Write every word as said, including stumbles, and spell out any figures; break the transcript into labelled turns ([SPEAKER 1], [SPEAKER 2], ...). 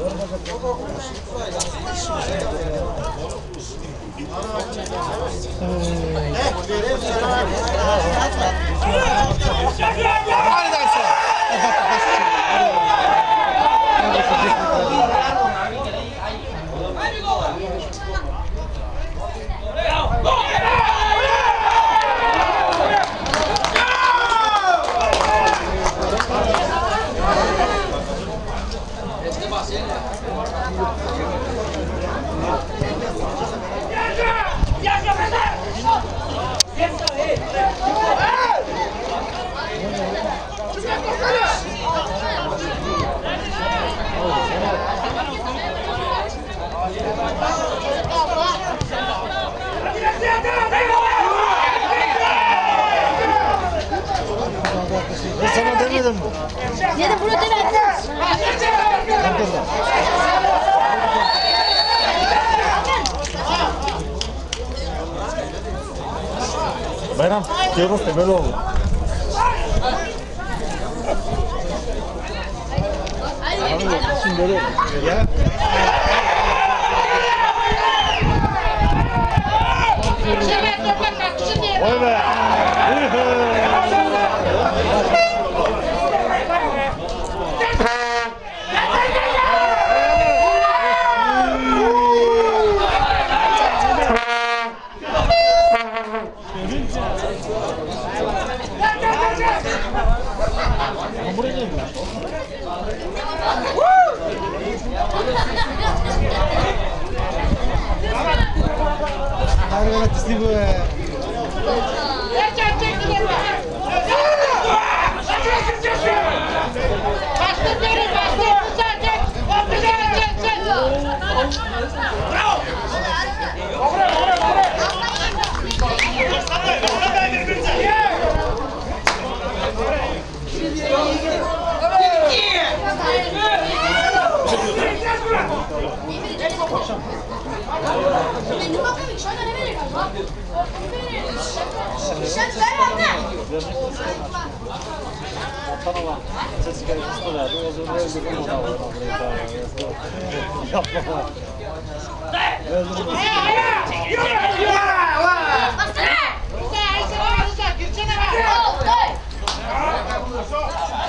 [SPEAKER 1] Sana demedim mi?
[SPEAKER 2] Ya da bunu demediniz.
[SPEAKER 1] Bayram, Kıyros da böyle oldu. Şimdi böyle oldu. Ya. Vay be! Hadi teslim bu. Tamam. Ses kayıtı verdi. O zaman öldü bunu da yapma. Öldü.
[SPEAKER 2] Bastır! Güzel, güzel, güzel. Gitsene be.